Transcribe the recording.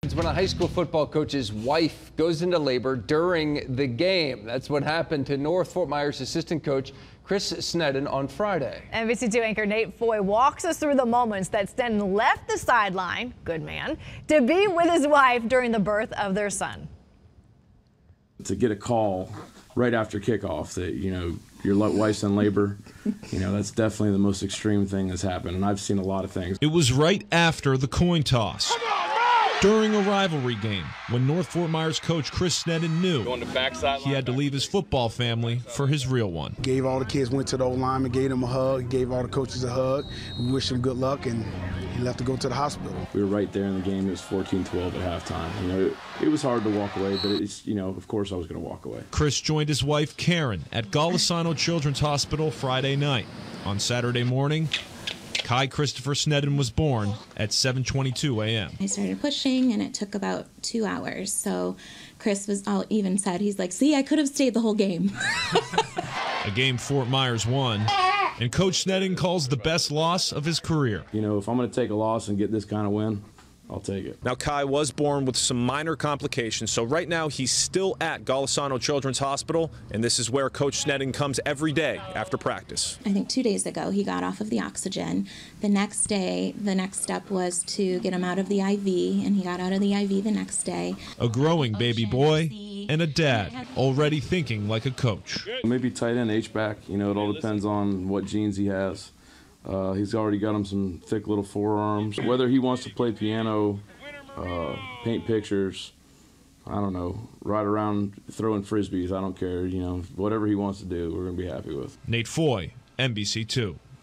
It's when a high school football coach's wife goes into labor during the game. That's what happened to North Fort Myers assistant coach Chris Sneddon on Friday. NBC2 anchor Nate Foy walks us through the moments that Sneddon left the sideline, good man, to be with his wife during the birth of their son. To get a call right after kickoff that, your wife's in labor, that's definitely the most extreme thing that's happened, and I've seen a lot of things. It was right after the coin toss. During a rivalry game, when North Fort Myers coach Chris Sneddon knew he had to leave his football family for his real one. Gave all the kids, went to the old lineman, gave them a hug, gave all the coaches a hug. We wished him good luck, and he left to go to the hospital. We were right there in the game. It was 14-12 at halftime. It was hard to walk away, but of course I was going to walk away. Chris joined his wife Karen at Golisano Children's Hospital Friday night. On Saturday morning, Kai Christopher Sneddon was born at 7:22 a.m. I started pushing, and it took about 2 hours. So Chris was all even said, he's like, see, I could have stayed the whole game. A game Fort Myers won, and Coach Sneddon calls the best loss of his career. If I'm going to take a loss and get this kind of win, I'll take it. Now, Kai was born with some minor complications, so right now he's still at Golisano Children's Hospital, and this is where Coach Sneddon comes every day after practice. I think 2 days ago he got off of the oxygen. The next day, the next step was to get him out of the IV, and he got out of the IV the next day. A growing baby boy and a dad already thinking like a coach. Maybe tight end, H-back. It all depends on what genes he has. He's already got him some thick little forearms. Whether he wants to play piano, paint pictures, I don't know, ride around throwing frisbees, I don't care. Whatever he wants to do, we're going to be happy with. Nate Foy, NBC2.